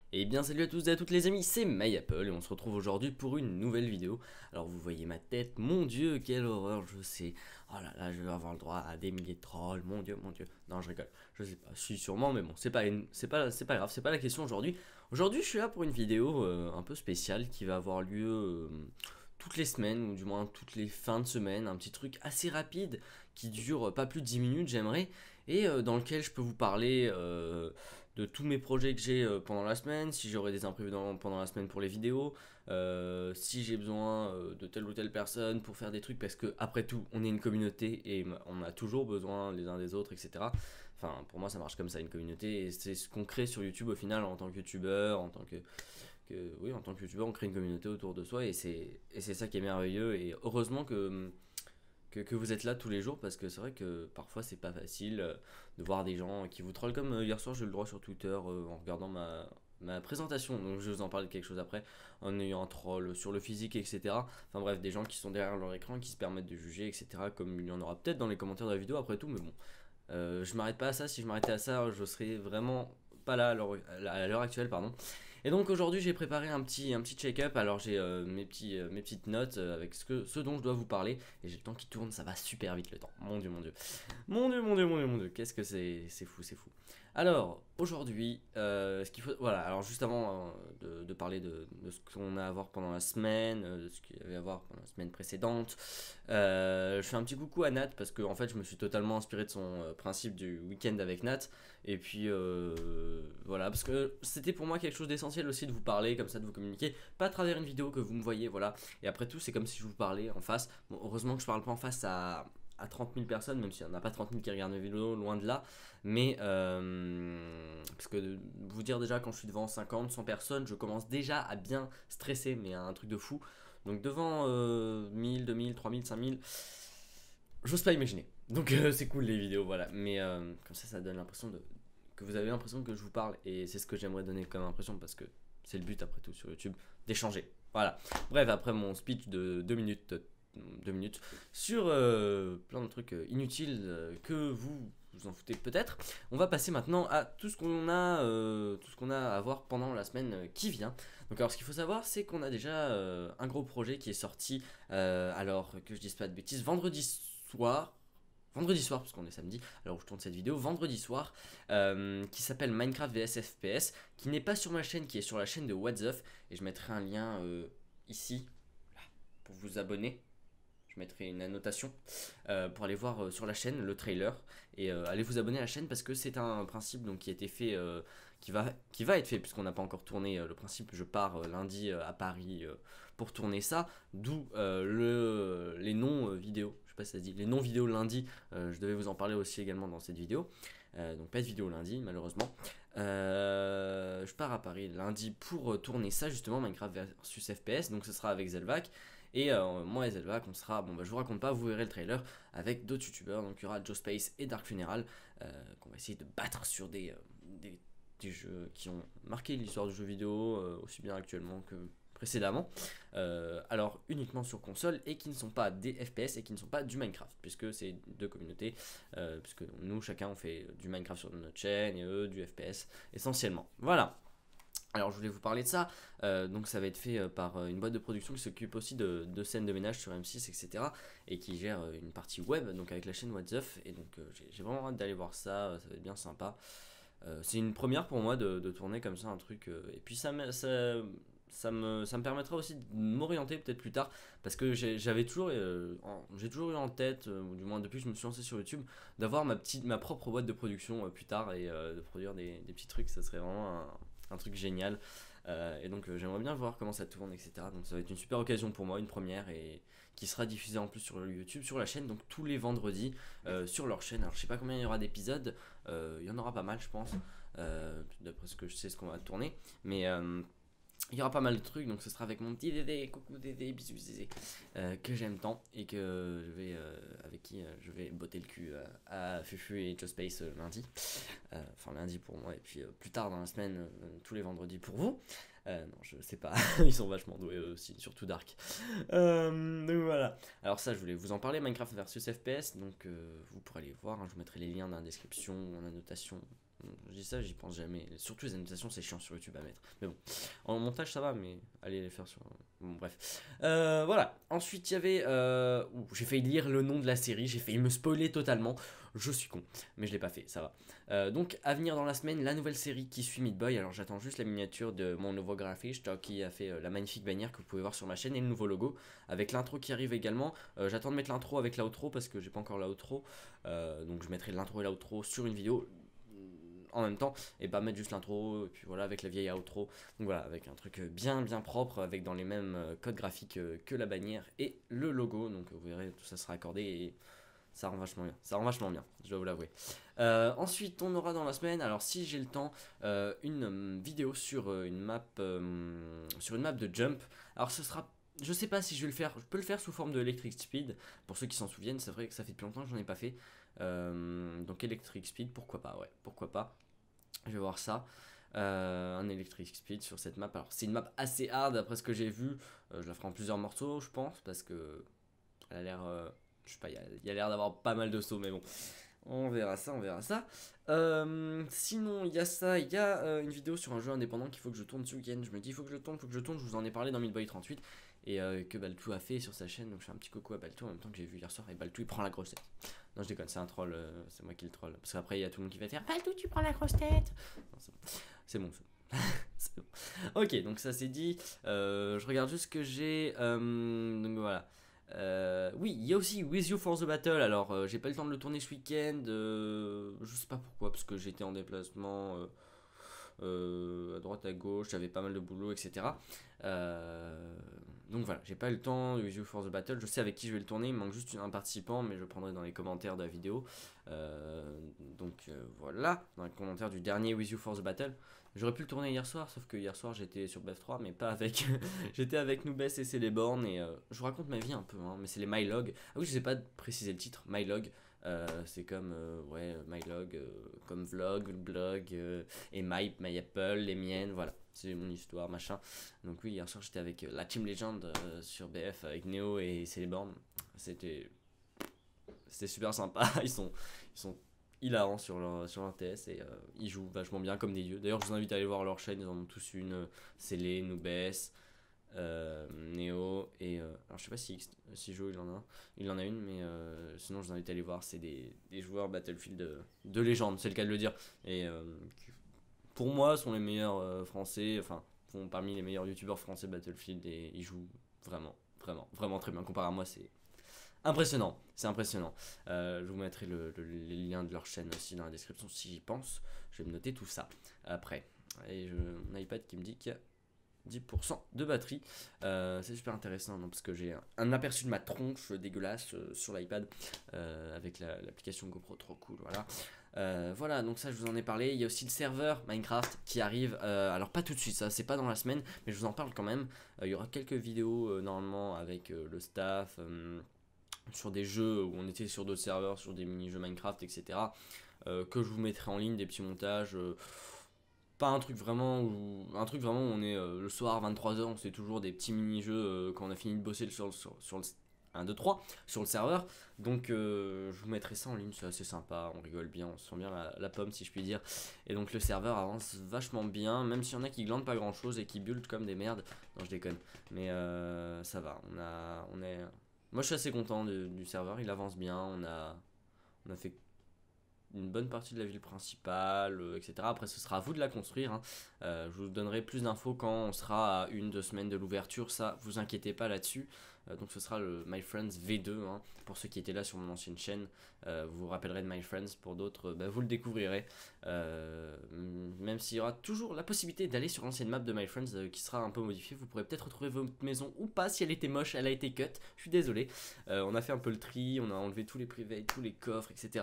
Et bien salut à tous et à toutes les amis, c'est MyApple et on se retrouve aujourd'hui pour une nouvelle vidéo. Alors vous voyez ma tête, mon dieu, quelle horreur, je sais. Oh là là, je vais avoir le droit à des milliers de trolls, mon dieu, mon dieu. Non, je rigole, je sais pas, si sûrement, mais bon, c'est pas grave, c'est pas la question aujourd'hui. Aujourd'hui, je suis là pour une vidéo un peu spéciale qui va avoir lieu toutes les semaines, ou du moins toutes les fins de semaine, un petit truc assez rapide qui dure pas plus de 10 minutes, j'aimerais, et dans lequel je peux vous parler de tous mes projets que j'ai pendant la semaine, si j'aurai des imprévus pendant la semaine pour les vidéos, si j'ai besoin de telle ou telle personne pour faire des trucs, parce que après tout, on est une communauté et on a toujours besoin les uns des autres, etc. Enfin, pour moi, ça marche comme ça, une communauté, et c'est ce qu'on crée sur YouTube au final en tant que youtubeur, oui, en tant que youtubeur, on crée une communauté autour de soi, et c'est ça qui est merveilleux, et heureusement que vous êtes là tous les jours, parce que c'est vrai que parfois c'est pas facile de voir des gens qui vous trollent, comme hier soir j'ai eu le droit sur Twitter en regardant ma présentation, donc je vais vous en parler de quelque chose après, en ayant un troll sur le physique, etc. Enfin bref, des gens qui sont derrière leur écran, qui se permettent de juger, etc. Comme il y en aura peut-être dans les commentaires de la vidéo après tout, mais bon, je m'arrête pas à ça. Si je m'arrêtais à ça, je serais vraiment pas là à l'heure actuelle, pardon. Et donc aujourd'hui j'ai préparé un petit check-up. Alors j'ai mes petites notes avec ce dont je dois vous parler. Et j'ai le temps qui tourne, ça va super vite le temps. Mon dieu, mon dieu. Mon dieu, mon dieu, mon dieu, mon dieu. Qu'est-ce que c'est fou, c'est fou. Alors aujourd'hui, ce qu'il faut. Voilà, alors juste avant de parler de ce qu'on a à voir pendant la semaine, de ce qu'il y avait à voir pendant la semaine précédente, je fais un petit coucou à Nat parce que en fait je me suis totalement inspiré de son principe du week-end avec Nat. Et puis voilà, parce que c'était pour moi quelque chose d'essentiel aussi de vous parler, comme ça, de vous communiquer, pas à travers une vidéo que vous me voyez, voilà. Et après tout, c'est comme si je vous parlais en face. Bon, heureusement que je parle pas en face à 30 000 personnes, même s'il n'y en a pas 30 000 qui regardent mes vidéos, loin de là. Mais parce que vous dire déjà, quand je suis devant 50, 100 personnes, je commence déjà à bien stresser, mais à un truc de fou. Donc devant 1000, 2000, 3000, 5000, j'ose pas imaginer. Donc c'est cool les vidéos, voilà. Mais comme ça donne l'impression que vous avez l'impression que je vous parle. Et c'est ce que j'aimerais donner comme impression, parce que c'est le but après tout sur YouTube, d'échanger. Voilà. Bref, après mon speech de 2 minutes sur plein de trucs inutiles que vous en foutez peut-être. On va passer maintenant à tout ce qu'on a à voir pendant la semaine qui vient. Donc alors ce qu'il faut savoir, c'est qu'on a déjà un gros projet qui est sorti, alors que je dise pas de bêtises, vendredi soir, parce qu'on est samedi, alors où je tourne cette vidéo, vendredi soir, qui s'appelle Minecraft vs FPS, qui n'est pas sur ma chaîne, qui est sur la chaîne de What's Up, et je mettrai un lien ici, là, pour vous abonner. Je mettrai une annotation pour aller voir sur la chaîne le trailer, et allez vous abonner à la chaîne, parce que c'est un principe donc, qui a été fait, qui va être fait, puisqu'on n'a pas encore tourné le principe. Je pars lundi à Paris pour tourner ça, d'où les non vidéos, je sais pas si ça se dit, les non vidéos lundi. Je devais vous en parler aussi également dans cette vidéo. Donc pas de vidéo lundi malheureusement. Je pars à Paris lundi pour tourner ça justement, Minecraft versus FPS, donc ce sera avec Zelvac. Et moi et Zelvac, on sera, bon bah je vous raconte pas, vous verrez le trailer avec d'autres youtubeurs, donc il y aura Joe Space et Dark Funeral, qu'on va essayer de battre sur des jeux qui ont marqué l'histoire du jeu vidéo, aussi bien actuellement que précédemment, alors uniquement sur console, et qui ne sont pas des FPS et qui ne sont pas du Minecraft, puisque c'est deux communautés, puisque nous chacun on fait du Minecraft sur notre chaîne et eux du FPS essentiellement. Voilà. Alors je voulais vous parler de ça. Donc ça va être fait par une boîte de production qui s'occupe aussi de scènes de ménage sur M6, etc. Et qui gère une partie web, donc avec la chaîne What's Up. Et donc j'ai vraiment hâte d'aller voir ça, ça va être bien sympa. C'est une première pour moi de tourner comme ça un truc. Et puis ça me permettra aussi de m'orienter peut-être plus tard, parce que j'ai toujours eu en tête, ou du moins depuis que je me suis lancé sur YouTube, d'avoir ma propre boîte de production plus tard, et de produire des petits trucs. Ça serait vraiment un truc génial. Et donc j'aimerais bien voir comment ça tourne, etc. Donc ça va être une super occasion pour moi, une première, et qui sera diffusée en plus sur YouTube, sur la chaîne, donc tous les vendredis sur leur chaîne. Alors je sais pas combien il y aura d'épisodes, il y en aura pas mal je pense, d'après ce que je sais ce qu'on va tourner, mais il y aura pas mal de trucs, donc ce sera avec mon petit Dédé, coucou Dédé, bisous Dédé, que j'aime tant, et que avec qui je vais botter le cul à Fufu et Joe Space lundi. Enfin lundi pour moi, et puis plus tard dans la semaine, tous les vendredis pour vous. Non, je sais pas, ils sont vachement doués aussi, surtout Dark. Donc voilà. Alors ça, je voulais vous en parler, Minecraft versus FPS, donc vous pourrez aller voir, hein, je vous mettrai les liens dans la description, en annotation, Je dis ça, j'y pense jamais. Surtout les annotations, c'est chiant sur YouTube à mettre. Mais bon, en montage ça va, mais allez les faire sur. Bon, bref. Voilà. Ensuite, il y avait. J'ai failli lire le nom de la série, j'ai failli me spoiler totalement. Je suis con, mais je l'ai pas fait, ça va. Donc, à venir dans la semaine, la nouvelle série qui suit Meat Boy. Alors, j'attends juste la miniature de mon nouveau graphiste qui a fait la magnifique bannière que vous pouvez voir sur ma chaîne et le nouveau logo avec l'intro qui arrive également. J'attends de mettre l'intro avec l'outro parce que j'ai pas encore l'outro. Donc, je mettrai l'intro et l'outro sur une vidéo en même temps et pas mettre juste l'intro et puis voilà avec la vieille outro, donc voilà avec un truc bien propre avec dans les mêmes codes graphiques que la bannière et le logo, donc vous verrez tout ça sera accordé et ça rend vachement bien, je dois vous l'avouer. Ensuite on aura dans la semaine, alors si j'ai le temps, une vidéo sur une map de jump. Alors ce sera, je sais pas si je vais le faire, je peux le faire sous forme de Electric Speed, pour ceux qui s'en souviennent, c'est vrai que ça fait depuis longtemps que j'en ai pas fait. Donc Electric Speed, pourquoi pas, ouais, pourquoi pas. Je vais voir ça. Un Electric Speed sur cette map. Alors c'est une map assez hard après ce que j'ai vu. Je la ferai en plusieurs morceaux, je pense, parce que elle a l'air, je sais pas, il y a l'air d'avoir pas mal de sauts, mais bon, on verra ça, on verra ça. Sinon, il y a ça, il y a une vidéo sur un jeu indépendant qu'il faut que je tourne ce week-end. Je me dis, il faut que je tourne, je vous en ai parlé dans Meat Boy 38 et que Baltou a fait sur sa chaîne. Donc je fais un petit coucou à Baltou en même temps que j'ai vu hier soir. Et Baltou il prend la grosse tête. Non, je déconne, c'est un troll, c'est moi qui le troll. Parce qu'après, il y a tout le monde qui va faire Baltou, tu prends la grosse tête. Non, c'est bon, c'est bon. Ok, donc ça c'est dit. Je regarde juste ce que j'ai. Donc voilà. Oui, il y a aussi With You for the Battle. Alors, j'ai pas eu le temps de le tourner ce week-end. Je sais pas pourquoi, parce que j'étais en déplacement à droite, à gauche, j'avais pas mal de boulot, etc. Donc voilà, j'ai pas eu le temps de With You for the Battle. Je sais avec qui je vais le tourner, il me manque juste un participant, mais je le prendrai dans les commentaires de la vidéo. Voilà, dans les commentaires du dernier With You for the Battle. J'aurais pu le tourner hier soir, sauf que hier soir j'étais sur BF3, mais pas avec. J'étais avec Noobes et Céléborn, et je vous raconte ma vie un peu, hein, mais c'est les MyLog. Ah oui, je sais pas préciser le titre, MyLog. C'est comme ouais, MyLog, comme vlog, blog, et My Apple, les miennes, voilà. C'est mon histoire, machin. Donc oui, hier soir j'étais avec la Team Legend sur BF avec Neo et Céléborn. C'était super sympa. Ils sont hilarants sur leur TS et ils jouent vachement bien comme des dieux. D'ailleurs, je vous invite à aller voir leur chaîne. Ils en ont tous une. Célé, Noobes, Neo et alors je sais pas si Joe il en a une, mais sinon je vous invite à aller voir. C'est des joueurs Battlefield de légende, c'est le cas de le dire. Et qui, pour moi, sont les meilleurs français. Enfin, font parmi les meilleurs youtubeurs français Battlefield et ils jouent vraiment très bien. Comparé à moi, c'est impressionnant, c'est impressionnant. Je vous mettrai les liens de leur chaîne aussi dans la description si j'y pense. Je vais me noter tout ça après. Et mon iPad qui me dit qu'il y a 10% de batterie. C'est super intéressant non, parce que j'ai un aperçu de ma tronche dégueulasse sur l'iPad avec l'application GoPro, trop cool. Voilà. Voilà, donc ça je vous en ai parlé. Il y a aussi le serveur Minecraft qui arrive. Alors pas tout de suite, ça c'est pas dans la semaine, mais je vous en parle quand même. Il y aura quelques vidéos normalement avec le staff. Sur des jeux où on était sur d'autres serveurs, sur des mini-jeux Minecraft, etc. Que je vous mettrai en ligne, des petits montages. Pas un truc vraiment où on est le soir 23h, on fait toujours des petits mini-jeux quand on a fini de bosser sur le 1, 2, 3 sur le serveur. Donc je vous mettrai ça en ligne, c'est assez sympa, on rigole bien, on se sent bien la pomme si je puis dire. Et donc le serveur avance vachement bien, même s'il y en a qui glandent pas grand chose et qui bullent comme des merdes. Non, je déconne, mais ça va, moi je suis assez content du serveur, il avance bien, on a fait une bonne partie de la ville principale, etc. Après, ce sera à vous de la construire. Hein. Je vous donnerai plus d'infos quand on sera à 1-2 semaines de l'ouverture. Ça, vous inquiétez pas là-dessus. Donc, ce sera le My Friends V2. Hein, pour ceux qui étaient là sur mon ancienne chaîne, vous vous rappellerez de My Friends. Pour d'autres, vous le découvrirez. Même s'il y aura toujours la possibilité d'aller sur l'ancienne map de My Friends qui sera un peu modifiée. Vous pourrez peut-être retrouver votre maison ou pas. Si elle était moche, elle a été cut. Je suis désolé. On a fait un peu le tri. On a enlevé tous les privés, tous les coffres, etc.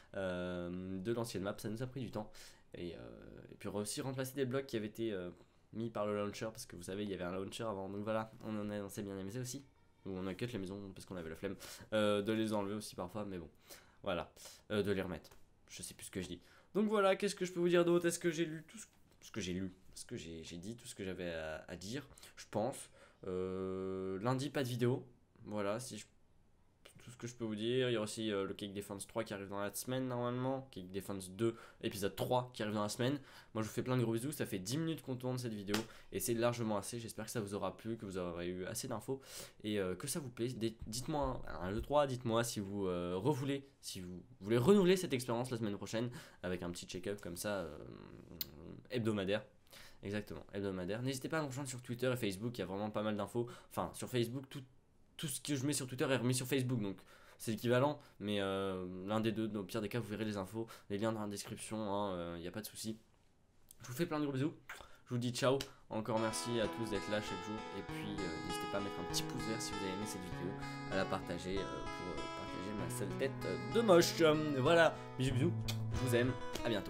De l'ancienne map, ça nous a pris du temps et puis on a aussi remplacé des blocs qui avaient été mis par le launcher parce que vous savez il y avait un launcher avant, donc voilà, on s'est bien amusé aussi, ou on a cut les maisons parce qu'on avait la flemme de les enlever aussi parfois, mais bon voilà, de les remettre, je sais plus ce que je dis. Donc voilà, qu'est-ce que je peux vous dire d'autre? Est-ce que j'ai lu tout ce que j'ai lu, est-ce que j'ai dit tout ce que j'avais à dire, je pense. Lundi pas de vidéo, voilà, si je tout ce que je peux vous dire. Il y a aussi le Cake Defense 3 qui arrive dans la semaine normalement. Cake Defense 2, épisode 3 qui arrive dans la semaine. Moi je vous fais plein de gros bisous, ça fait 10 minutes qu'on tourne cette vidéo. Et c'est largement assez, j'espère que ça vous aura plu, que vous aurez eu assez d'infos. Et que ça vous plaît. Dites-moi, 1, 2, 3, dites-moi si vous si vous voulez renouveler cette expérience la semaine prochaine. Avec un petit check-up comme ça, hebdomadaire. Exactement, hebdomadaire. N'hésitez pas à me rejoindre sur Twitter et Facebook, il y a vraiment pas mal d'infos. Enfin, sur Facebook, tout ce que je mets sur Twitter est remis sur Facebook, donc c'est l'équivalent. Mais l'un des deux, au pire des cas, vous verrez les infos, les liens dans la description, il n'y a pas de souci. Je vous fais plein de gros bisous, je vous dis ciao. Encore merci à tous d'être là chaque jour. Et puis, n'hésitez pas à mettre un petit pouce vert si vous avez aimé cette vidéo, à la partager pour partager ma seule tête de moche. Voilà, bisous bisous, je vous aime, à bientôt.